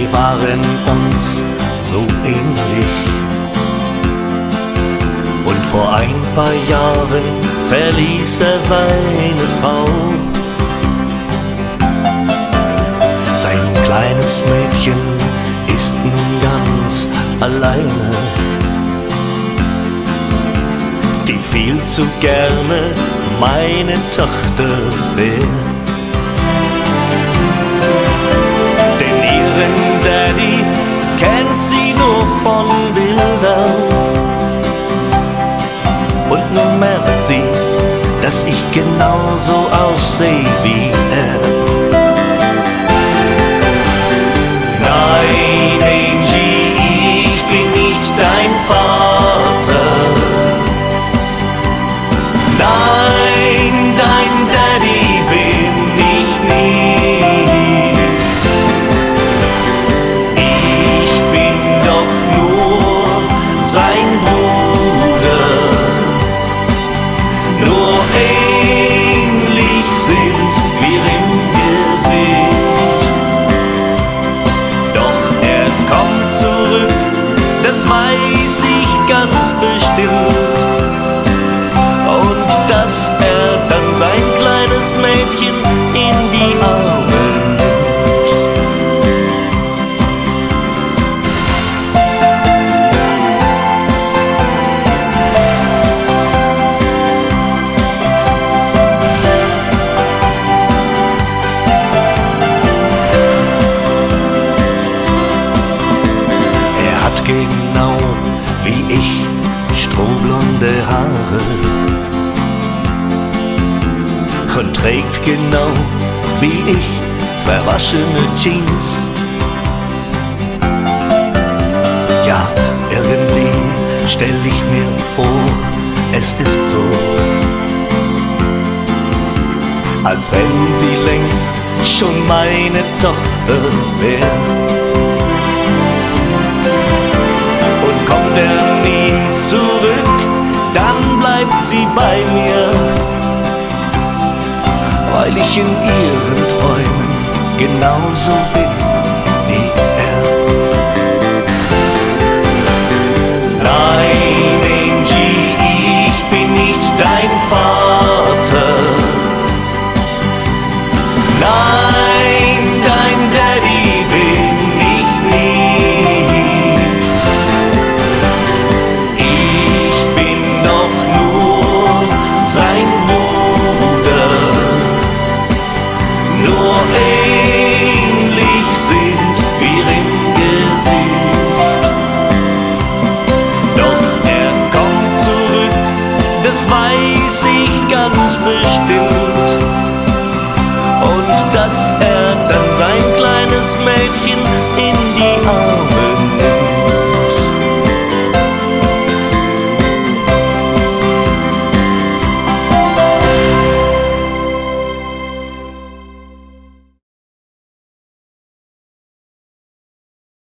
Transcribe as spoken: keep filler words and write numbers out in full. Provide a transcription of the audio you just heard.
wir waren uns so ähnlich. Und vor ein paar Jahren verließ er seine Frau. Sein kleines Mädchen ist nun ganz alleine, die viel zu gerne meine Tochter wäre. Denn ihren Daddy kennt sie nur von Bildern. Und nun merkt sie, dass ich genauso aussehe wie er. Nein, Angie, ich bin nicht dein Vater. Nein, dein Daddy bin ich nicht. Ich bin doch nur sein Bruder. Nur ähnlich sind wir im Gesicht. Doch er kommt zurück, das weiß ich ganz bestimmt. Und dass er dann sein kleines Mädchen in die Arme nimmt. Er hat genau wie ich strohblonde Haare und trägt genau wie ich verwaschene Jeans. Ja, irgendwie stell ich mir vor, es ist so, als wenn sie längst schon meine Tochter wäre. Und kommt er nie zurück, dann bleibt sie bei mir, weil ich in ihren Träumen genauso bin wie er. Nein, Angie, ich bin nicht dein Vater. Nein, dein Daddy bin ich nicht. Ich bin doch nur sein Bruder. Nur ähnlich sind wir im Gesicht. Doch er kommt zurück, das weiß ich ganz bestimmt. Und dass er dann sein kleines Mädchen in die Arme